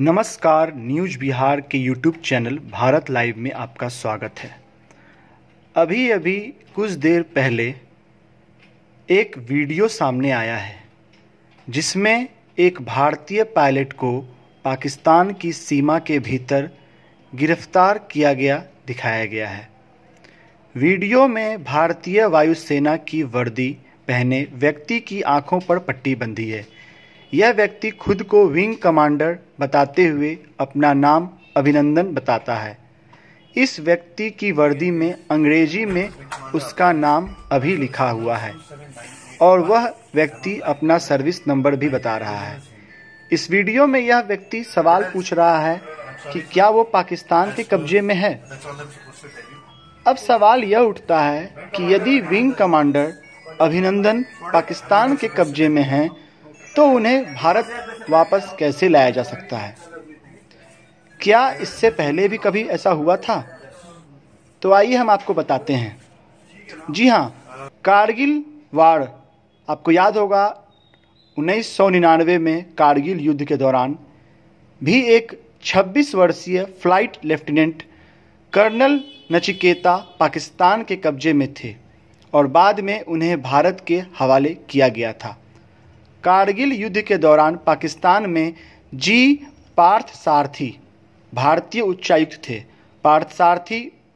नमस्कार, न्यूज़ बिहार के YouTube channel Bharat live में आपका स्वागत है। अभी अभी कुछ देर पहले एक वीडियो सामने आया है जिसमें एक भारतीय पायलट को पाकिस्तान की सीमा के भीतर गिरफ्तार किया गया दिखाया गया है। वीडियो में भारतीय वायुसेना की वर्दी पहने व्यक्ति की आंखों पर पट्टी बंधी है। यह व्यक्ति खुद को विंग कमांडर बताते हुए अपना नाम अभिनंदन बताता है। इस व्यक्ति की वर्दी में अंग्रेजी में उसका नाम अभी लिखा हुआ है और वह व्यक्ति अपना सर्विस नंबर भी बता रहा है। इस वीडियो में यह व्यक्ति सवाल पूछ रहा है कि क्या वो पाकिस्तान के कब्जे में है। अब सवाल यह उठता है कि यदि विंग कमांडर अभिनंदन पाकिस्तान के कब्जे में हैं तो उन्हें भारत वापस कैसे लाया जा सकता है? क्या इससे पहले भी कभी ऐसा हुआ था? तो आइए हम आपको बताते हैं। जी हाँ, कारगिल वार आपको याद होगा 1999 में कारगिल युद्ध के दौरान भी एक 26 वर्षीय flight lieutenant colonel Nachiketa Pakistan के कब्जे में थे और बाद में उन्हें भारत के हवाले किया गया था। कारगिल युद्ध के दौरान पाकिस्तान में जी पार्थ सारथी भारतीय उच्चायुक्त थे। पार्थ सारथी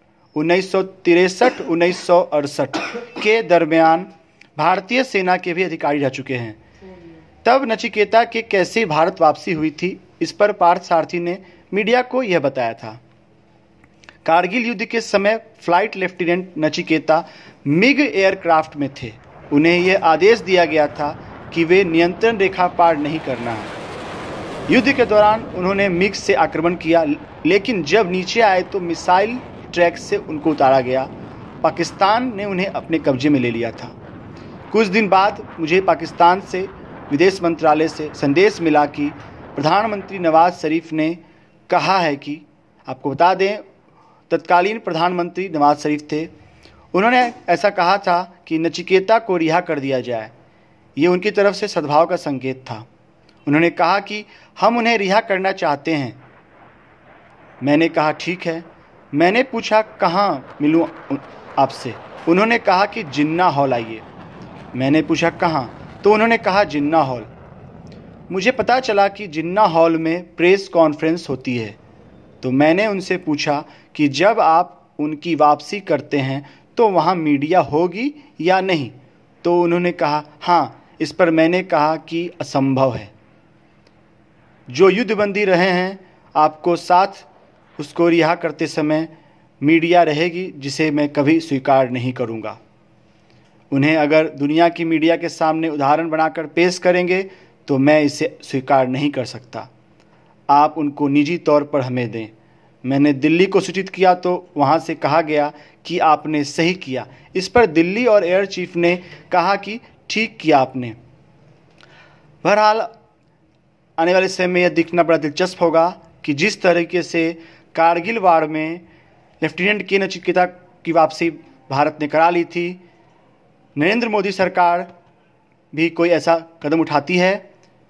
1963-1968 के दरमियान भारतीय सेना के भी अधिकारी रह चुके हैं। तब नचिकेता के कैसे भारत वापसी हुई थी, इस पर पार्थ सारथी ने मीडिया को यह बताया था। कारगिल युद्ध के समय flight lieutenant Nachiketa MiG aircraft में थे। उन्हें यह आदेश दिया गया था कि वे नियंत्रण रेखा पार नहीं करना है। युद्ध के दौरान उन्होंने मिग से आक्रमण किया, लेकिन जब नीचे आए तो मिसाइल ट्रैक से उनको उतारा गया। पाकिस्तान ने उन्हें अपने कब्जे में ले लिया था। कुछ दिन बाद मुझे पाकिस्तान से विदेश मंत्रालय से संदेश मिला कि प्रधानमंत्री नवाज शरीफ ने कहा है कि, आपको बता दें तत्कालीन प्रधानमंत्री नवाज शरीफ थे, उन्होंने ऐसा कहा था कि नचिकेता को रिहा कर दिया जाए। ये उनकी तरफ से सद्भाव का संकेत था। उन्होंने कहा कि हम उन्हें रिहा करना चाहते हैं। मैंने कहा ठीक है। मैंने पूछा कहाँ मिलूँ आपसे? उन्होंने कहा कि जिन्ना हॉल आइए। मैंने पूछा कहाँ? तो उन्होंने कहा जिन्ना हॉल। मुझे पता चला कि जिन्ना हॉल में प्रेस कॉन्फ्रेंस होती है। तो मैंने उनसे पूछा कि जब आप उनकी वापसी करते हैं तो वहाँ मीडिया होगी या नहीं? तो उन्होंने कहा हाँ। इस पर मैंने कहा कि असंभव है। जो युद्धबंदी रहे हैं आपको साथ, उसको रिहा करते समय मीडिया रहेगी, जिसे मैं कभी स्वीकार नहीं करूंगा। उन्हें अगर दुनिया की मीडिया के सामने उदाहरण बनाकर पेश करेंगे तो मैं इसे स्वीकार नहीं कर सकता। आप उनको निजी तौर पर हमें दें। मैंने दिल्ली को सूचित किया तो वहाँ से कहा गया कि आपने सही किया। इस पर दिल्ली और एयर चीफ ने कहा कि ठीक किया आपने। बहरहाल आने वाले समय में यह दिखना बड़ा दिलचस्प होगा कि जिस तरीके से कारगिल वार में लेफ्टिनेंट के नचिकेता की वापसी भारत ने करा ली थी, नरेंद्र मोदी सरकार भी कोई ऐसा कदम उठाती है,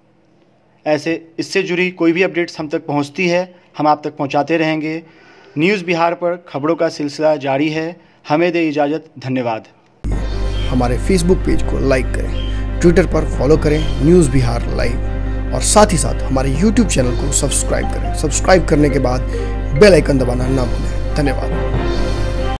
ऐसे इससे जुड़ी कोई भी अपडेट्स हम तक पहुंचती है, हम आप तक पहुंचाते रहेंगे। न्यूज़ बिहार पर खबरों का सिलसिला जारी है। हमें दे इजाज़त। धन्यवाद। हमारे फेसबुक पेज को लाइक करें, ट्विटर पर फॉलो करें न्यूज़ बिहार लाइव, और साथ ही साथ हमारे यूट्यूब चैनल को सब्सक्राइब करें। सब्सक्राइब करने के बाद बेल आइकन दबाना ना भूलें। धन्यवाद।